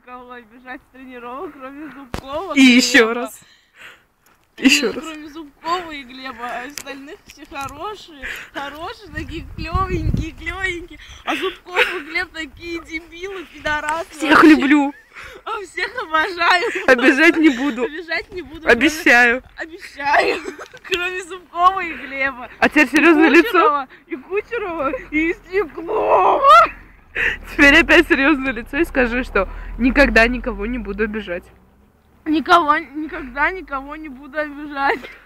никого обижать с тренировок, кроме Зубкова. И еще раз. Еще раз. Кроме Зубкова и Глеба, а остальных все хорошие, такие клевенькие. А Зубков и Глеб такие дебилы, пидорасы. Всех люблю. А всех обожаю. Обижать не буду. Обижать не буду. Обещаю. Обещаю. Кроме Зубкова и Глеба. А теперь серьезное лицо. И Кучерова, и Стеклова. Теперь опять серьезное лицо и скажи, что никогда никого не буду обижать. Никогда никого не буду обижать.